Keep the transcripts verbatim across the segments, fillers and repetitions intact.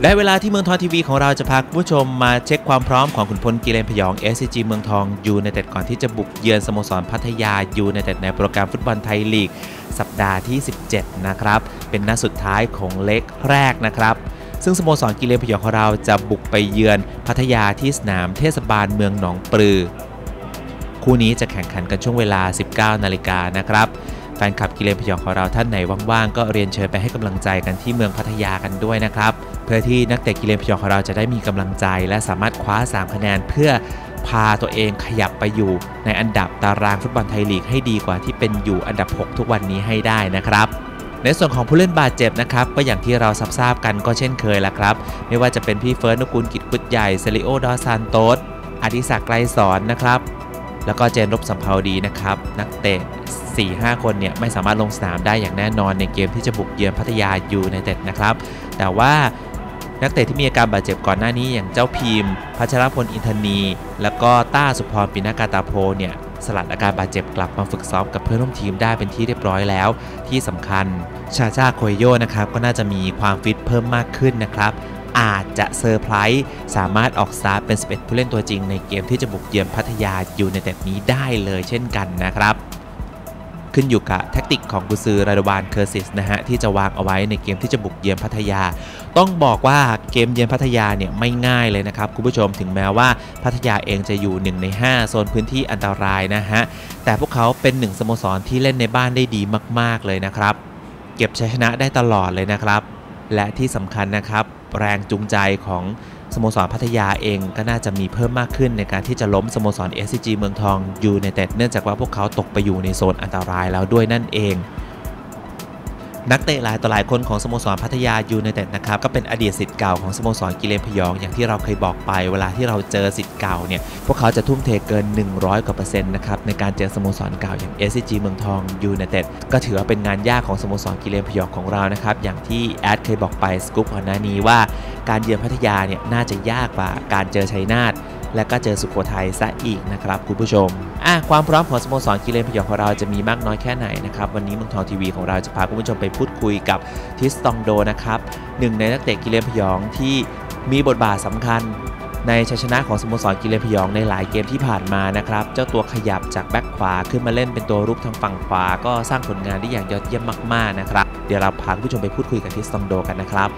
ได้เวลาที่เมืองทองทีวีของเราจะพาคุณผู้ชมมาเช็คความพร้อมของขุนพลกิเลนพยอง เอส ซี จี เมืองทองยูไนเต็ดก่อนที่จะบุกเยือนสโมสรพัทยายูไนเต็ดในโปรแกรมฟุตบอลไทยลีกสัปดาห์ที่สิบเจ็ดนะครับเป็นนัดสุดท้ายของเล็กแรกนะครับซึ่งสโมสรกิเลนพยองของเราจะบุกไปเยือนพัทยาที่สนามเทศบาลเมืองหนองปลือคู่นี้จะแข่งขันกันช่วงเวลา สิบเก้านาฬิกานะครับแฟนคลับกิเลนพยองของเราท่านไหนว่างๆก็เรียนเชิญไปให้กำลังใจกันที่เมืองพัทยากันด้วยนะครับเพื่อที่นักเตะกิเลนพยองของเราจะได้มีกำลังใจและสามารถคว้าสามคะแนนเพื่อพาตัวเองขยับไปอยู่ในอันดับตารางฟุตบอลไทยลีกให้ดีกว่าที่เป็นอยู่อันดับหกทุกวันนี้ให้ได้นะครับในส่วนของผู้เล่นบาดเจ็บนะครับก็อย่างที่เราทราบกันก็เช่นเคยละครับไม่ว่าจะเป็นพี่เฟิร์ส นุกูลกิจกุดใหญ่เซริโอ ดอซานโตสอดิศักดิ์ ไกรสอนนะครับแล้วก็เจนรบสำเภาดีนะครับนักเตะ สี่ห้า คนเนี่ยไม่สามารถลงสนามได้อย่างแน่นอนในเกมที่จะบุกเยือนพัทยายูไนเต็ดนะครับแต่ว่านักเตะที่มีอาการบาดเจ็บก่อนหน้านี้อย่างเจ้าพีมพัชรพลอินทนีแล้วก็ต้าสุพรปินากาตาโพเนี่ยสลัดอาการบาดเจ็บกลับมาฝึกซ้อมกับเพื่อนร่วมทีมได้เป็นที่เรียบร้อยแล้วที่สำคัญชาชาโคยโยนะครับก็น่าจะมีความฟิตเพิ่มมากขึ้นนะครับอาจจะเซอร์ไพรส์สามารถออกสตาร์ทเป็นสิบเอ็ดผู้เล่นตัวจริงในเกมที่จะบุกเยือนพัทยายูไนเต็ดนี้ได้เลยเช่นกันนะครับขึ้นอยู่กับแทคติกของกุนซือราดวานเคอร์ซิสนะฮะที่จะวางเอาไว้ในเกมที่จะบุกเยือนพัทยาต้องบอกว่าเกมเยือนพัทยาเนี่ยไม่ง่ายเลยนะครับคุณผู้ชมถึงแม้ว่าพัทยาเองจะอยู่หนึ่งในห้าโซนพื้นที่อันตรายนะฮะแต่พวกเขาเป็นหนึ่งสโมสรที่เล่นในบ้านได้ดีมากๆเลยนะครับเก็บชัยชนะได้ตลอดเลยนะครับและที่สำคัญนะครับแรงจูงใจของสโมสรพัทยาเองก็น่าจะมีเพิ่มมากขึ้นในการที่จะล้มสโมสร เอส ซี จี เมืองทองยูไนเต็ดเนื่องจากว่าพวกเขาตกไปอยู่ในโซนอันตรายแล้วด้วยนั่นเองนักเตะหลายต่อหลายคนของสโมสรพัทยายูไนเต็ดนะครับก็เป็นอดีตศิษย์เก่าของสโมสรกิเลนพยองอย่างที่เราเคยบอกไปเวลาที่เราเจอศิษย์เก่าเนี่ยพวกเขาจะทุ่มเทเกินหนึ่งร้อยกว่าเปอร์เซ็นต์นะครับในการเจอสโมสรเก่าอย่าง เอส ซี จี เมืองทองยูไนเต็ดก็ถือว่าเป็นงานยากของสโมสรกิเลนพยองของเรานะครับอย่างที่แอดเคยบอกไปสกู๊ปก่อนหน้านี้ว่าการเยือนพัทยาเนี่ยน่าจะยากกว่าการเจอชัยนาทและก็เจอสุโขทัยซะอีกนะครับคุณผู้ชมอ่ะความพร้อมของสโมสรกิเลนพยองของเราจะมีมากน้อยแค่ไหนนะครับวันนี้เมืองทองทีวีของเราจะพาคุณผู้ชมไปพูดคุยกับทิสตองโดนะครับหนึ่งในนักเตะกิเลนพยองที่มีบทบาทสำคัญในชัยชนะของสโมสรกิเลนพยองในหลายเกมที่ผ่านมานะครับเจ้าตัวขยับจากแบ็คขวาขึ้นมาเล่นเป็นตัวรุกทางฝั่งขวาก็สร้างผลงานได้อย่างยอดเยี่ยมมากๆนะครับเดี๋ยวเราพาคุณผู้ชมไปพูดคุยกับทิสตองโดกันนะครับ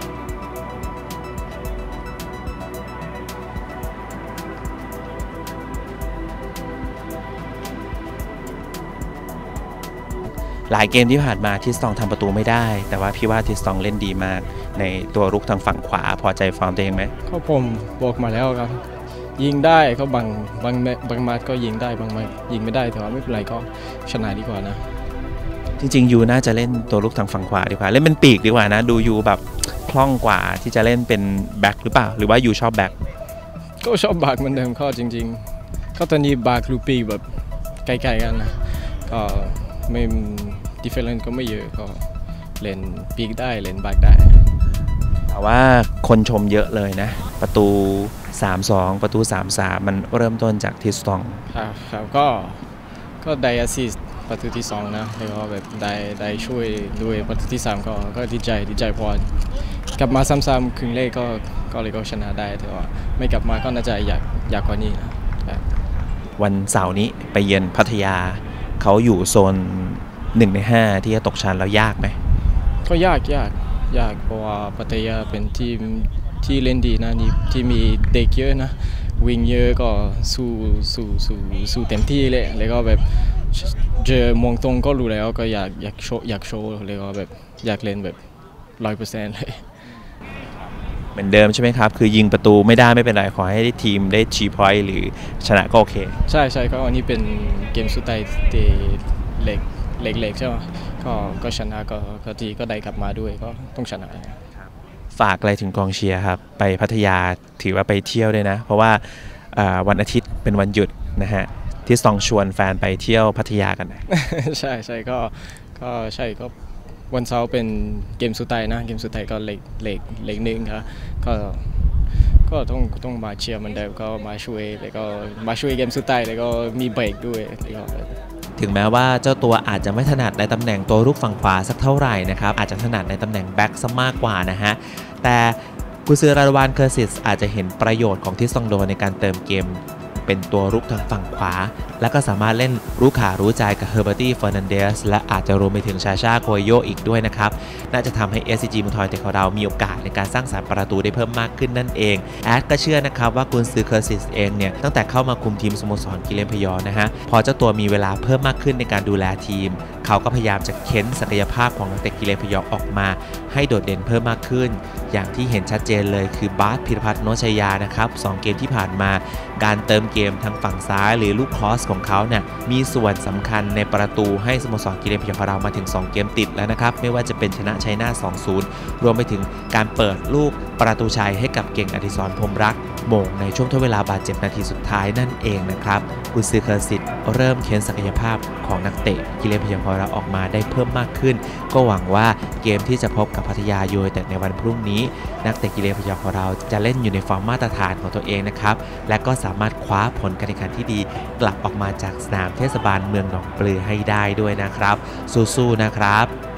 หลายเกมที่ผ่านมาทิสตองทำประตูไม่ได้แต่ว่าพี่ว่าทิสตองเล่นดีมากในตัวรุกทางฝั่งขวาพอใจฟอร์มตัวเองไหมก็ผมบอกมาแล้วครับยิงได้ก็บางบางบางมาก็ยิงได้บางมายิงไม่ได้แต่ว่าไม่เป็นไรก็ชนะดีกว่านะจริงๆยูน่าจะเล่นตัวรุกทางฝั่งขวาดีกว่าเล่นเป็นปีกดีกว่านะดูยูแบบคล่องกว่าที่จะเล่นเป็นแบ็คหรือเปล่าหรือว่ายูชอบแบ็คก็ชอบแบ็คเหมือนเดิมก็จริงๆก็ตอนนี้แบ็คหรือปีกแบบใกล้ๆกันนะก็ไม่ดิเฟอเรนซ์ก็ไม่เยอะก็เล่นปีกได้เล่นแบ็คได้แต่ว่าคนชมเยอะเลยนะประตู สามสอง ประตู สามสาม มันเริ่มต้นจากทิสตองครับครับก็ก็ได้แอสซิสต์ประตูที่สองนะแล้วก็แบบได้ได้ช่วยด้วยประตูที่สามก็ก็ดีใจดีใจพอกลับมาซ้ำๆครึ่งแรกก็ก็เลยก็ชนะได้แต่ว่าไม่กลับมาก็น่าจะอยากอยากกว่านี้นะวันเสาร์นี้ไปเยือนพัทยาเขาอยู่โซนหนึ่งในห้าที่จะตกชั้นแล้วยากไหมก็ยากยากยากเพราะว่าพัทยาเป็นทีมที่เล่นดีนะนี่ที่มีเด็กเยอะนะวิ่งเยอะก็สู้สู้สู้สู้เต็มที่เลยแล้วก็แบบเจอมองตรงก็รู้แล้วก็อยากอยากโชว์อยากโชว์แล้วก็แบบอยากเล่นแบบร้อยเปอร์เซ็นต์เลยเหมือนเดิมใช่ไหมครับคือยิงประตูไม่ได้ไม่เป็นไรขอให้ทีมได้ชีพอยต์หรือชนะก็โอเคใช่ใช่ก็อันนี้เป็นเกมสุดท้ายที่เล็กเล็กๆใช่ไหมก็ก็ชนะก็ก็ทีก็ได้กลับมาด้วยก็ต้องชนะฝากอะไรถึงกองเชียร์ครับไปพัทยาถือว่าไปเที่ยวด้วยนะเพราะว่าวันอาทิตย์เป็นวันหยุดนะฮะที่ต้องชวนแฟนไปเที่ยวพัทยากันใช่ใช่ก็ก็ใช่ก็วันเสาร์เป็นเกมสุดท้ายนะเกมสุดท้ายก็เล็กเล็กเล็กนึงครับก็ก็ต้องต้องมาเชียร์มันเดิมก็มาช่วยแล้วก็มาช่วยเกมสุดท้ายแล้วก็มีเบรกด้วยถึงแม้ว่าเจ้าตัวอาจจะไม่ถนัดในตำแหน่งตัวรุกฝั่งขวาสักเท่าไหร่นะครับอาจจะถนัดในตำแหน่งแบ็คซะมากกว่านะฮะแต่กุนซือราราวานเคอร์ซิสอาจจะเห็นประโยชน์ของทิสซองโดในการเติมเกมเป็นตัวรุกทางฝั่งขวาและก็สามารถเล่นรู้ขารู้ใจกับเฮอร์เบอร์ตี้เฟอร์นันเดสและอาจจะรวมไปถึงชาชาโคโยอีกด้วยนะครับน่าจะทำให้ เอส ซี จี เมืองทองยูไนเต็ดของเรามีโอกาสในการสร้างสรรค์ประตูได้เพิ่มมากขึ้นนั่นเองแอดก็เชื่อนะครับว่ากุนซือเคอร์ซิสเองเนี่ยตั้งแต่เข้ามาคุมทีมสโมสรกิเลนพยองนะฮะพอเจ้าตัวมีเวลาเพิ่มมากขึ้นในการดูแลทีมเขาก็พยายามจะเค้นศักยภาพของนักเตะกิเลนพยองออกมาให้โดดเด่นเพิ่มมากขึ้นอย่างที่เห็นชัดเจนเลยคือบาสพิรพัฒน์โนชยานะครับสองเกมที่ผ่านมาการเติมเกมทางฝั่งซ้ายหรือลูกครอสของเขาเนี่ยมีส่วนสำคัญในประตูให้สโมสรกิเลนพยองของเรามาถึงสองเกมติดแล้วนะครับไม่ว่าจะเป็นชนะชัยนาท สองศูนย์ รวมไปถึงการเปิดลูกประตูชัยให้กับเก่งอดิศรพรหมรักโมงในช่วงทดเวลาบาดเจ็บนาทีสุดท้ายนั่นเองนะครับกุนซือเคอร์ซิสเริ่มเค้นศักยภาพของนักเตะกิเลนพยองของเราออกมาได้เพิ่มมากขึ้นก็หวังว่าเกมที่จะพบกับพัทยายูไนเต็ดในวันพรุ่งนี้นักเตะกิเลนพยองของเราจะเล่นอยู่ในฟอร์มมาตรฐานของตัวเองนะครับและก็สามารถคว้าผลการแข่งขันที่ดีกลับออกมาจากสนามเทศบาลเมืองหนองปลือให้ได้ด้วยนะครับสู้ๆนะครับ